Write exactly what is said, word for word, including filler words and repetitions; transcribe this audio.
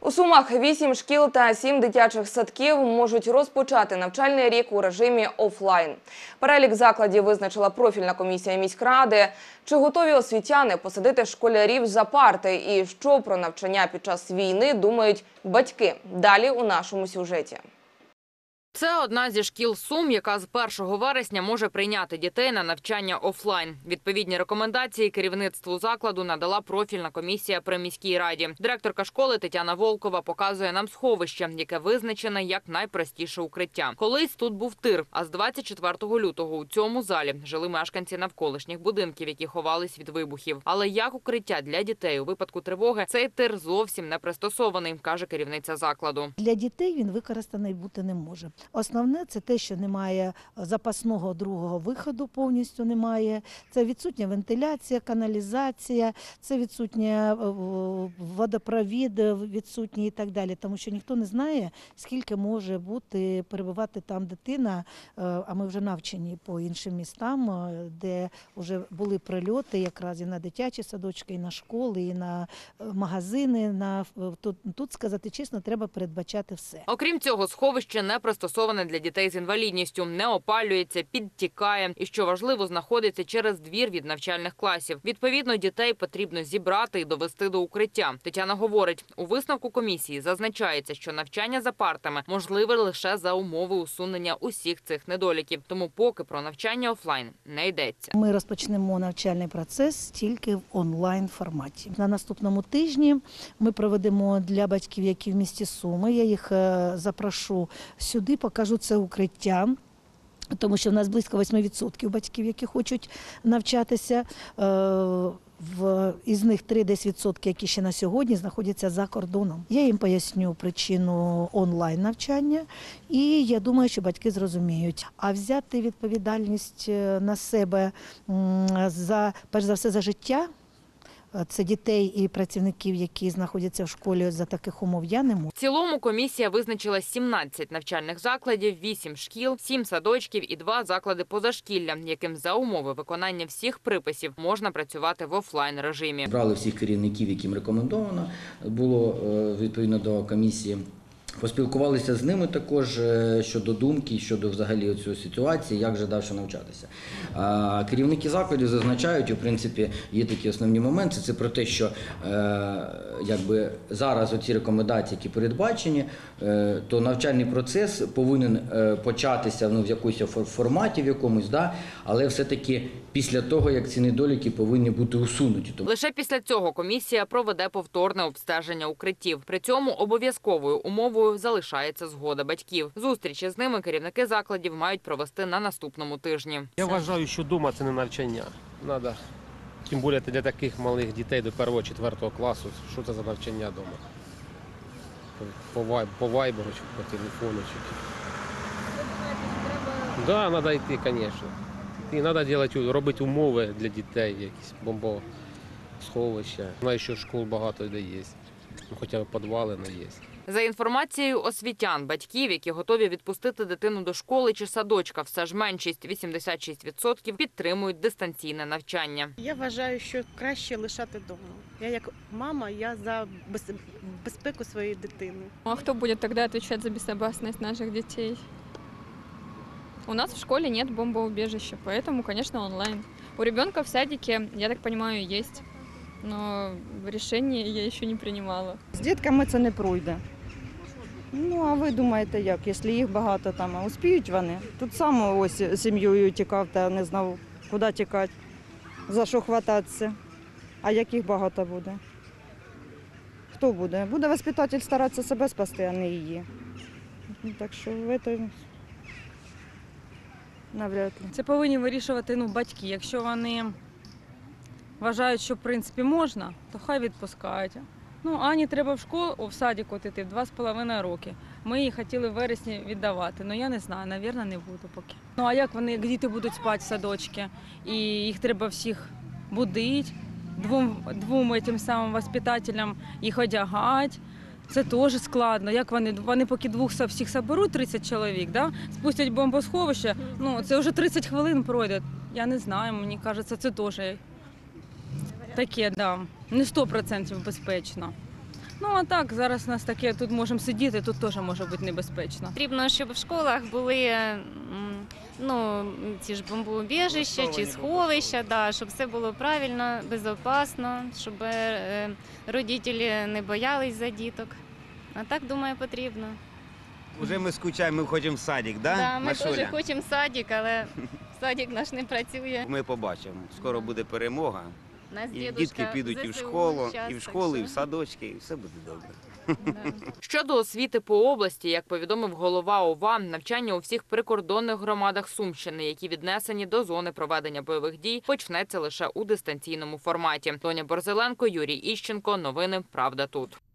У Сумах вісім шкіл та сім дитячих садків можуть розпочати навчальний рік у режимі офлайн. Перелік закладів визначила профільна комісія міськради. Чи готові освітяни посадити школярів за парти і що про навчання під час війни думають батьки? Далі у нашому сюжеті. Це одна зі шкіл Сум, яка з першого вересня може прийняти дітей на навчання офлайн. Відповідні рекомендації керівництву закладу надала профільна комісія при міській раді. Директорка школи Тетяна Волкова показує нам сховище, яке визначене як найпростіше укриття. Колись тут був тир, а з двадцять четвертого лютого у цьому залі жили мешканці навколишніх будинків, які ховались від вибухів. Але як укриття для дітей у випадку тривоги, цей тир зовсім не пристосований, каже керівниця закладу. Для дітей він використаний бути не може. Основне – це те, що немає запасного другого виходу, повністю немає. Це відсутня вентиляція, каналізація, це відсутня водопровід, відсутній і так далі. Тому що ніхто не знає, скільки може бути, перебувати там дитина, а ми вже навчені по іншим містам, де вже були прильоти якраз і на дитячі садочки, і на школи, і на магазини. На... Тут, тут, сказати чесно, треба передбачати все. Окрім цього, сховище не пристосоване для дітей з інвалідністю, не опалюється, підтікає і, що важливо, знаходиться через двір від навчальних класів. Відповідно, дітей потрібно зібрати і довести до укриття. Тетяна говорить, у висновку комісії зазначається, що навчання за партами можливе лише за умови усунення усіх цих недоліків. Тому поки про навчання офлайн не йдеться. Ми розпочнемо навчальний процес тільки в онлайн форматі. На наступному тижні ми проведемо для батьків, які в місті Суми, я їх запрошу сюди, покажу це укриття, тому що в нас близько восьми відсотків батьків, які хочуть навчатися. В, із них три-десять відсотків, які ще на сьогодні знаходяться за кордоном. Я їм поясню причину онлайн-навчання і я думаю, що батьки зрозуміють. А взяти відповідальність на себе, за, перш за все, за життя, це дітей і працівників, які знаходяться в школі за таких умов, я не можу. В цілому комісія визначила сімнадцять навчальних закладів, вісім шкіл, сім садочків і два заклади позашкілля, яким за умови виконання всіх приписів можна працювати в офлайн режимі. Брали всіх керівників, яким рекомендовано було відповідно до комісії. Поспілкувалися з ними також щодо думки, щодо взагалі цієї ситуації, як же далі навчатися. А керівники закладів зазначають, в принципі, є такі основні моменти, це про те, що якби зараз оці рекомендації, які передбачені, то навчальний процес повинен початися ну, в якомусь форматі, в якомусь, да, але все-таки після того, як ці недоліки повинні бути усунуті. Лише після цього комісія проведе повторне обстеження укриттів. При цьому обов'язковою умовою залишається згода батьків. Зустрічі з ними керівники закладів мають провести на наступному тижні. Я вважаю, що вдома це не навчання. Надо, тим більше для таких малих дітей до першого-четвертого класу. Що це за навчання вдома? По, по вайберу чи по телефону. Так, да, треба йти, звісно. І треба робити умови для дітей, якісь бомбосховища. Знаю, що школ багато де є, ну, хоча б підвали не є. За інформацією освітян, батьків, які готові відпустити дитину до школи чи садочка, все ж меншість – вісімдесят шість відсотків підтримують дистанційне навчання. Я вважаю, що краще лишати вдома. Я як мама, я за безпеку своєї дитини. А хто буде тоді відповідати за безпечність наших дітей? У нас в школе нет бомбоубежища, поэтому, конечно, онлайн. У ребенка в садике, я так понимаю, есть, но решение я еще не принимала. З дітками це не пройде. Ну, а ви думаєте як, якщо їх багато там, а успіють вони? Тут сам ось сім'єю тікав та не знав, куди тікати, за що хвататися. А як їх багато буде? Хто буде? Буде воспитатель старатися себе спасти, а не її. Так що в цьому... навряд ли. Це повинні вирішувати ну, батьки. Якщо вони вважають, що в принципі можна, то хай відпускають. Ну, Ані треба в школу, о, в садик йти в два з половиною роки. Ми її хотіли в вересні віддавати, але я не знаю, мабуть, не буду поки. Ну, а як вони, діти будуть спати в садочки, і їх треба всіх будити, двом, двом тим самим воспитателям їх одягати. Це теж складно. Як вони, вони поки двох всіх соберуть, тридцять чоловік, да? Спустять бомбосховище, ну, це вже тридцять хвилин пройде. Я не знаю, мені кажеться, це теж таке, да, не сто відсотків безпечно. Ну а так, зараз у нас таке, тут можемо сидіти, тут теж може бути небезпечно. Потрібно, щоб в школах були м, ну, ці ж бомбоубіжища чи сховища, да, щоб все було правильно, безпечно, щоб е, родителі не боялись за діток. А так, думаю, потрібно. Уже ми скучаємо, ми хочемо в садик, да? Да, ми Машуля? теж хочемо садик, але садик наш не працює. Ми побачимо. Скоро буде перемога. Нас І дідусь дітки підуть і в ЗСУ школу, щас, і в так школу, і що- в садочки, і все буде добре. Да. Щодо освіти по області, як повідомив голова ОВА, навчання у всіх прикордонних громадах Сумщини, які віднесені до зони проведення бойових дій, почнеться лише у дистанційному форматі. Тоня Борзеленко, Юрій Іщенко. Новини «Правда тут».